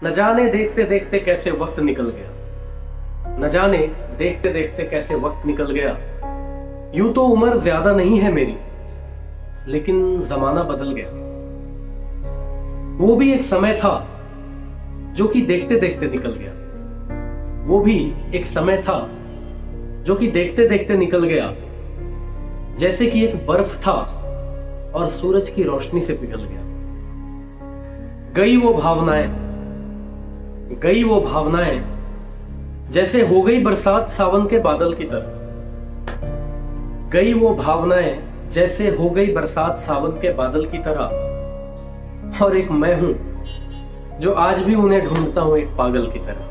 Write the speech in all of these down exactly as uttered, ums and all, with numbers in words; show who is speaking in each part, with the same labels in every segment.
Speaker 1: न जाने देखते देखते कैसे वक्त निकल गया, न जाने देखते देखते कैसे वक्त निकल गया। यूं तो उम्र ज्यादा नहीं है मेरी, लेकिन जमाना बदल गया। वो भी एक समय था जो कि देखते देखते निकल गया। वो भी एक समय था जो कि देखते देखते निकल गया। जैसे कि एक बर्फ था और सूरज की रोशनी से पिघल गया। गई वो भावनाएं, गई वो भावनाएं जैसे हो गई बरसात सावन के बादल की तरह। गई वो भावनाएं जैसे हो गई बरसात सावन के बादल की तरह। और एक मैं हूं जो आज भी उन्हें ढूंढता हूं एक पागल की तरह।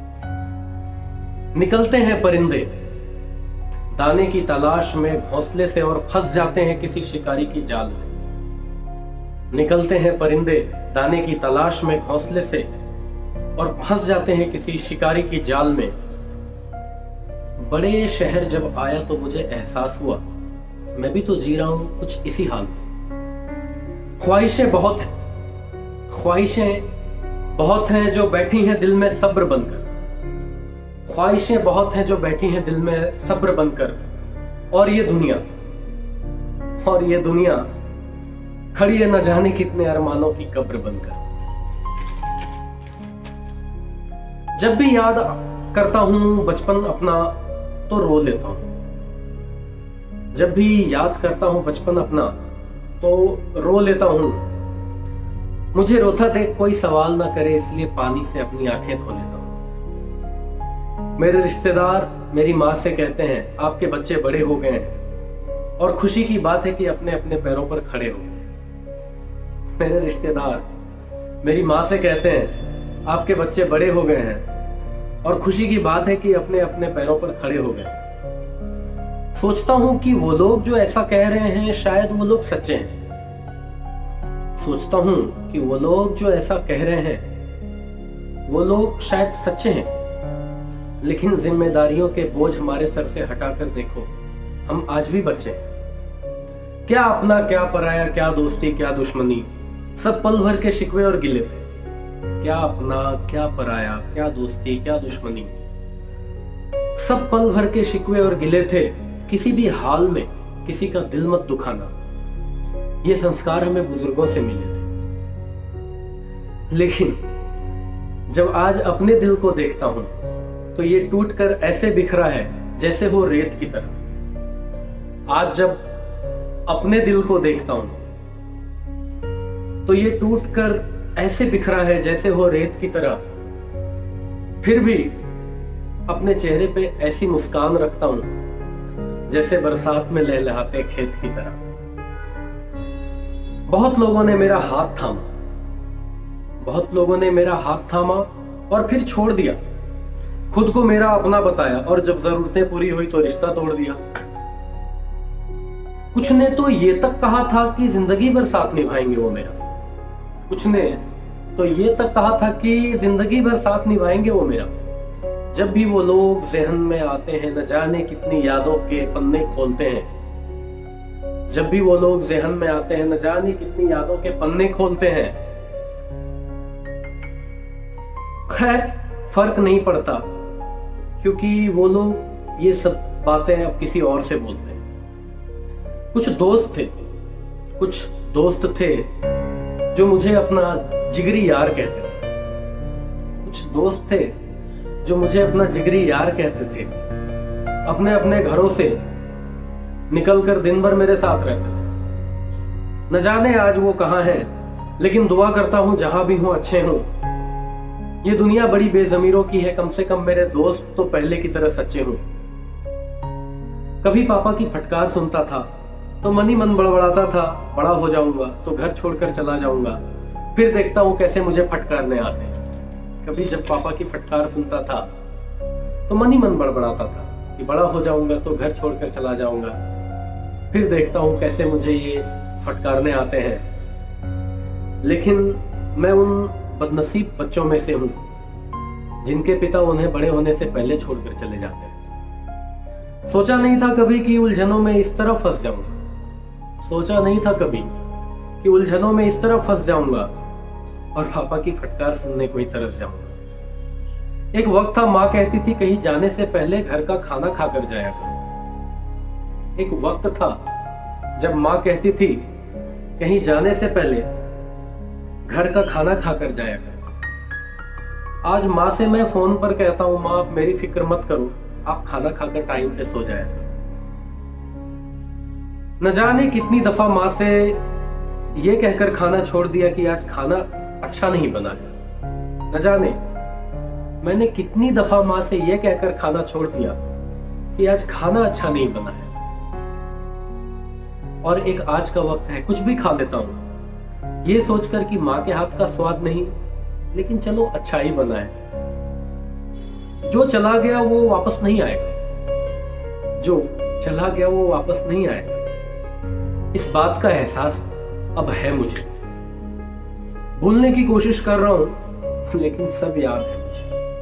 Speaker 1: निकलते हैं परिंदे दाने की तलाश में घोंसले से और फंस जाते हैं किसी शिकारी की जाल में। निकलते हैं परिंदे दाने की तलाश में घोंसले से और फंस जाते हैं किसी शिकारी की जाल में। बड़े शहर जब आया तो मुझे एहसास हुआ मैं भी तो जी रहा हूं कुछ इसी हाल में। ख्वाहिशें बहुत हैं, ख्वाहिशें बहुत हैं जो बैठी हैं दिल में सब्र बनकर। ख्वाहिशें बहुत हैं जो बैठी हैं दिल में सब्र बनकर। और ये दुनिया, और ये दुनिया खड़ी है न जाने कितने अरमानों की कब्र बनकर। जब भी याद करता हूं बचपन अपना तो रो लेता हूं। जब भी याद करता हूं बचपन अपना तो रो लेता हूं। मुझे रोता देख कोई सवाल ना करे इसलिए पानी से अपनी आंखें धो लेता हूं। मेरे रिश्तेदार मेरी माँ से कहते हैं आपके बच्चे बड़े हो गए हैं और खुशी की बात है कि अपने अपने पैरों पर खड़े हो गए। मेरे रिश्तेदार मेरी माँ से कहते हैं आपके बच्चे बड़े हो गए हैं और खुशी की बात है कि अपने अपने पैरों पर खड़े हो गए। सोचता हूं कि वो लोग जो ऐसा कह रहे हैं शायद वो लोग सच्चे हैं। सोचता हूं कि वो लोग जो ऐसा कह रहे हैं वो लोग शायद सच्चे हैं। लेकिन जिम्मेदारियों के बोझ हमारे सर से हटाकर देखो, हम आज भी बच्चे हैं। क्या अपना क्या पराया, क्या दोस्ती क्या दुश्मनी, सब पल भर के शिकवे और गिले थे। क्या अपना क्या पराया, क्या दोस्ती क्या दुश्मनी, सब पल भर के शिकवे और गिले थे। किसी भी हाल में किसी का दिल मत दुखाना, ये संस्कार हमें बुजुर्गों से मिले थे। लेकिन जब आज अपने दिल को देखता हूं तो ये टूटकर ऐसे बिखरा है जैसे हो रेत की तरह। आज जब अपने दिल को देखता हूं तो ये टूटकर ऐसे बिखरा है जैसे हो रेत की तरह। फिर भी अपने चेहरे पे ऐसी मुस्कान रखता हूं जैसे बरसात में लहलहाते खेत की तरह। बहुत लोगों ने मेरा हाथ थामा, बहुत लोगों ने मेरा हाथ थामा और फिर छोड़ दिया। खुद को मेरा अपना बताया और जब जरूरतें पूरी हुई तो रिश्ता तोड़ दिया। कुछ ने तो ये तक कहा था कि जिंदगी भर साथ निभाएंगे वो मेरा। कुछ ने तो ये तक कहा था कि जिंदगी भर साथ निभाएंगे वो मेरा। जब भी वो लोग ज़हन में आते हैं न जाने कितनी यादों के पन्ने खोलते हैं। जब भी वो लोग ज़हन में आते हैं न जाने कितनी यादों के पन्ने खोलते हैं। खैर फर्क नहीं पड़ता क्योंकि वो लोग ये सब बातें अब किसी और से बोलते हैं। कुछ दोस्त थे, कुछ दोस्त थे जो मुझे अपना जिगरी यार कहते थे। कुछ दोस्त थे जो मुझे अपना जिगरी यार कहते थे। अपने अपने घरों से निकलकर दिन भर मेरे साथ रहते थे। न जाने आज वो कहाँ हैं, लेकिन दुआ करता हूँ जहां भी हूँ अच्छे हूँ। ये दुनिया बड़ी बेजमीरों की है, कम से कम मेरे दोस्त तो पहले की तरह सच्चे हूँ। कभी पापा की फटकार सुनता था तो मन ही मन बड़बड़ाता था, बड़ा हो जाऊंगा तो घर छोड़कर चला जाऊंगा। फिर देखता हूँ कैसे मुझे फटकारने आते हैं। कभी जब पापा की फटकार सुनता था तो मन ही मन बड़बड़ाता था कि बड़ा हो जाऊंगा तो घर छोड़कर चला जाऊंगा। फिर देखता हूँ कैसे मुझे ये फटकारने आते हैं। लेकिन मैं उन बदनसीब बच्चों में से हूँ जिनके पिता उन्हें बड़े होने से पहले छोड़कर चले जाते हैं। सोचा नहीं था कभी कि उलझनों में इस तरह फंस जाऊंगा। सोचा नहीं था कभी कि उलझनों में इस तरह फंस जाऊंगा। और पापा की फटकार सुनने को ही तरस जाऊंगा। एक वक्त था माँ कहती थी कहीं जाने से पहले घर का खाना खाकर जाया करो। एक वक्त था जब माँ कहती थी कहीं जाने से पहले घर का खाना खाकर जाया करो। आज माँ से मैं फोन पर कहता हूँ माँ आप मेरी फिक्र मत करो, आप खाना खाकर टाइम पे सो जाया करो। न जाने कितनी दफा माँ से ये कहकर खाना छोड़ दिया कि आज खाना अच्छा नहीं बना है। न जाने मैंने कितनी दफा माँ से यह कहकर खाना छोड़ दिया कि आज खाना अच्छा नहीं बना है। और एक आज का वक्त है कुछ भी खा लेता हूं ये सोचकर कि माँ के हाथ का स्वाद नहीं, लेकिन चलो अच्छा ही बना है। जो चला गया वो वापस नहीं आएगा, जो चला गया वो वापस नहीं आएगा। इस बात का एहसास अब है मुझे। भूलने की कोशिश कर रहा हूं लेकिन सब याद है मुझे।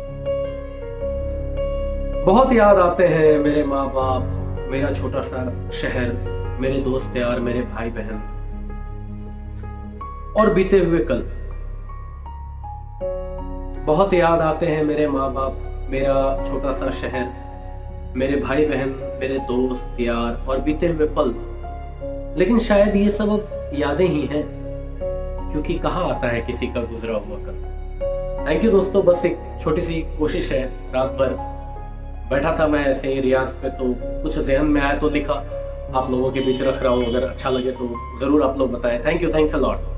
Speaker 1: बहुत याद आते हैं मेरे माँ बाप, मेरा छोटा सा शहर, मेरे दोस्त यार, मेरे भाई बहन और बीते हुए कल। बहुत याद आते हैं मेरे माँ बाप, मेरा छोटा सा शहर, मेरे भाई बहन, मेरे दोस्त यार और बीते हुए पल। लेकिन शायद ये सब अब यादें ही हैं, क्योंकि कहाँ आता है किसी का गुजरा हुआ कल। थैंक यू दोस्तों, बस एक छोटी सी कोशिश है। रात भर बैठा था मैं ऐसे ही रियाज पे, तो कुछ जहन में आया तो लिखा, आप लोगों के बीच रख रहा हूँ। अगर अच्छा लगे तो जरूर आप लोग बताएं। Thank you, thanks a lot.